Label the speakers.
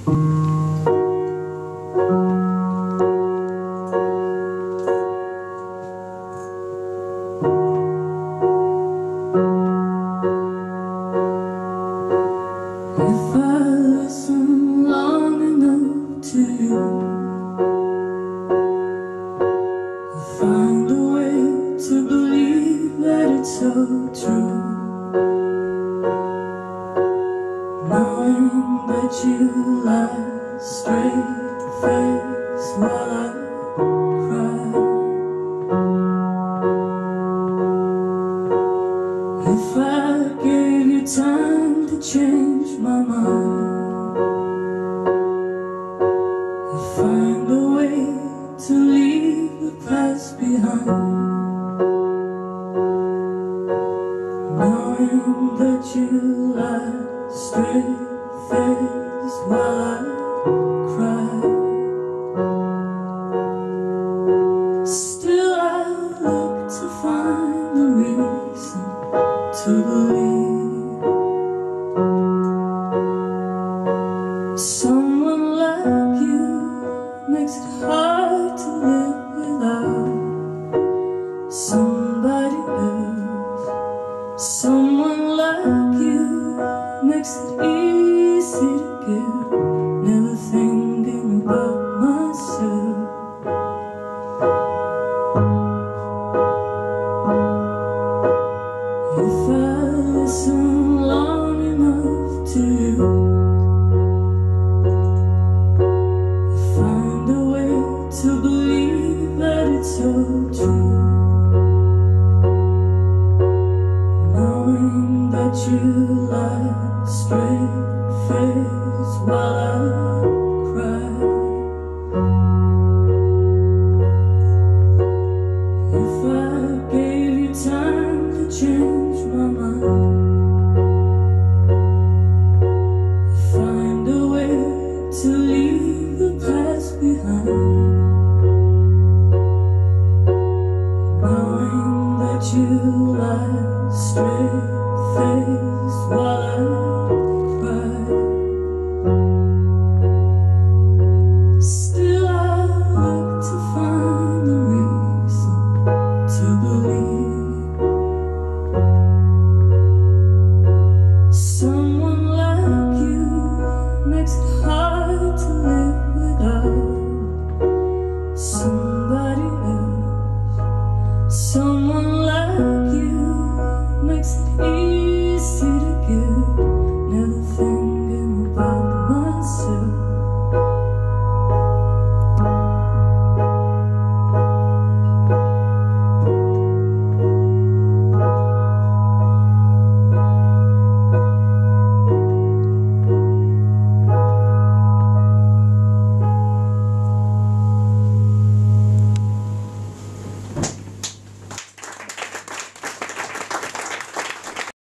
Speaker 1: If I listen long enough to you, I'll find a way to believe that it's all true, knowing that you lie straight face while I cry. If I gave you time to change my mind, I'd find a way to leave the past behind, knowing that you lie straight face while I cry. Still I look to find a reason to believe someone like you makes it hard to live without somebody else. Someone like you makes it easy to give, never thinking about myself. If I listen long enough to you, I find a way to believe that it's all true, knowing that you lie straight face while I cry. If I gave you time to change my mind, I'd find a way to leave the past behind, knowing that you lie straight face